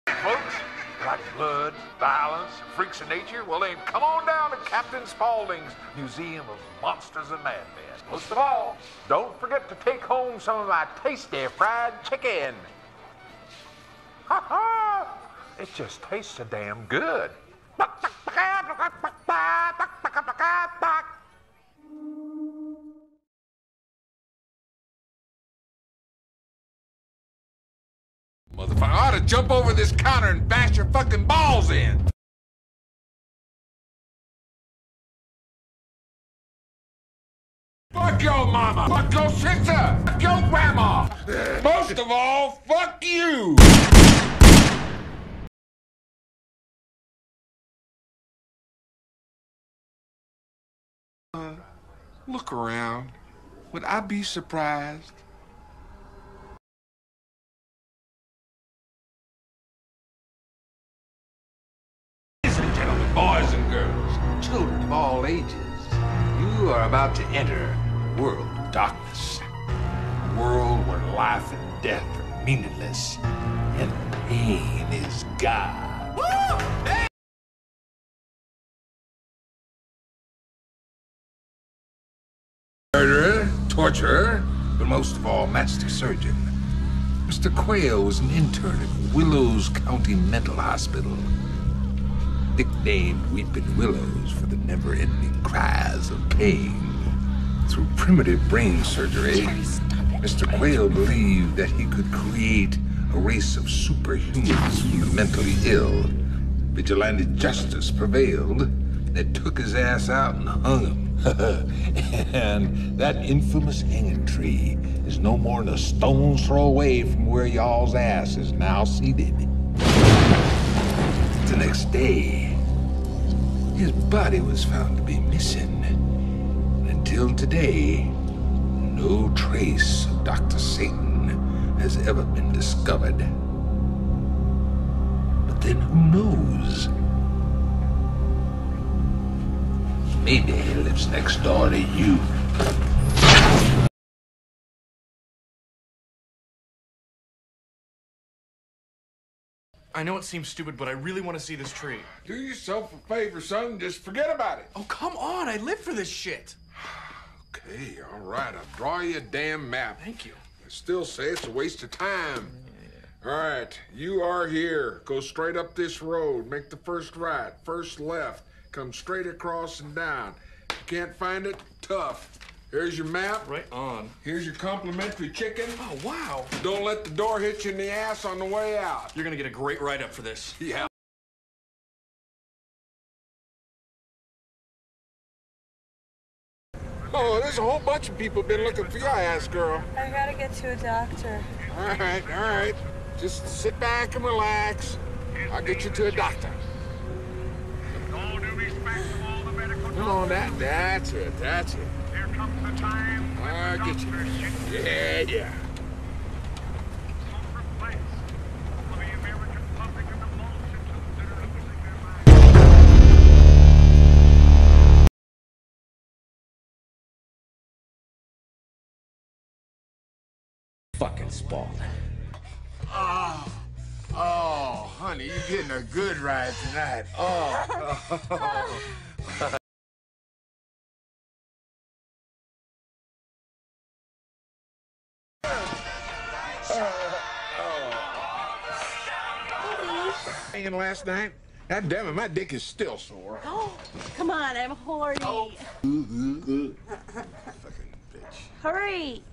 Folks, like blood, violence, freaks of nature, well then come on down to Captain Spaulding's Museum of Monsters and Madmen. Most of all, don't forget to take home some of my tasty fried chicken. Ha ha! It just tastes so damn good. Motherfucker, I ought to jump over this counter and bash your fucking balls in. Fuck your mama, fuck your sister, fuck your grandma. Most of all, fuck you. Look around. Would I be surprised? Ladies and gentlemen, boys and girls, children of all ages, you are about to enter a world of darkness. A world where life and death are meaningless, and pain is God. Woo! Hey! Murderer, torturer, but most of all, matchstick surgeon. Mr. Quayle was an intern at Willows County Mental Hospital, nicknamed Weeping Willows for the never-ending cries of pain. Through primitive brain surgery, Mr. Quayle believed that he could create a race of superhumans from the mentally ill. Vigilante justice prevailed. They took his ass out and hung him. And that infamous hanging tree is no more than a stone's throw away from where y'all's ass is now seated. The next day, his body was found to be missing. And until today, no trace of Dr. Satan has ever been discovered. But then who knows? Maybe he lives next door to you. I know it seems stupid, but I really want to see this tree. Do yourself a favor, son. Just forget about it. Oh, come on. I live for this shit. Okay, all right. I'll draw you a damn map. Thank you. I still say it's a waste of time. All right, you are here. Go straight up this road. Make the first right, first left. Come straight across and down. If you can't find it, tough. Here's your map. Right on. Here's your complimentary chicken. Oh, wow. Don't let the door hit you in the ass on the way out. You're going to get a great write-up for this. Yeah. Oh, there's a whole bunch of people been looking for your ass, girl. I gotta get to a doctor. All right. Just sit back and relax. I'll get you to a doctor. Come on, that's it. Here comes the time. I'll get you. Yeah. Place for the American public and the multitude to consider opening their minds. Fucking Spaulding. Oh, honey, you're getting a good ride tonight. Oh. Hanging last night? God damn it, my dick is still sore. Oh, come on, I'm horny. Oh. Fucking bitch. Hurry.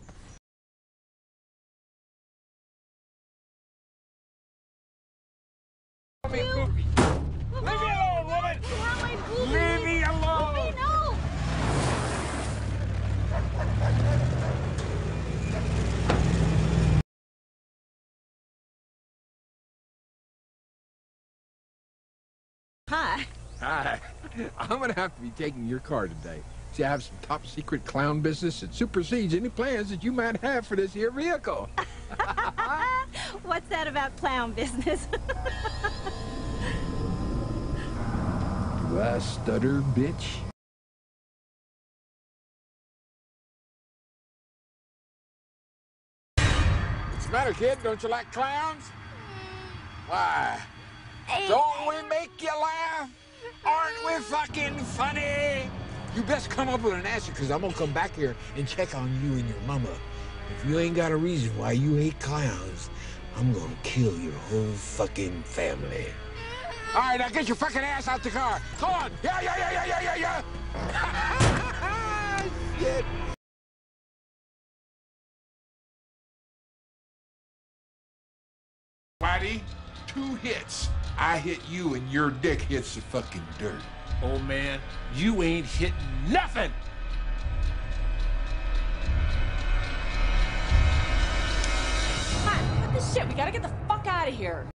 Leave me alone, woman! Leave me alone! No. Hi. Hi. I'm gonna have to be taking your car today. See, I have some top secret clown business that supersedes any plans that you might have for this here vehicle. What's that about clown business? Do I stutter, bitch? What's the matter, kid? Don't you like clowns? Why? Don't we make you laugh? Aren't we fucking funny? You best come up with an answer, because I'm going to come back here and check on you and your mama. If you ain't got a reason why you hate clowns, I'm going to kill your whole fucking family. All right, now get your fucking ass out the car. Go on. Yeah. Shit. Whitey, 2 hits. I hit you and your dick hits the fucking dirt. Old man, you ain't hitting nothing! Come on, cut this shit. We gotta get the fuck out of here.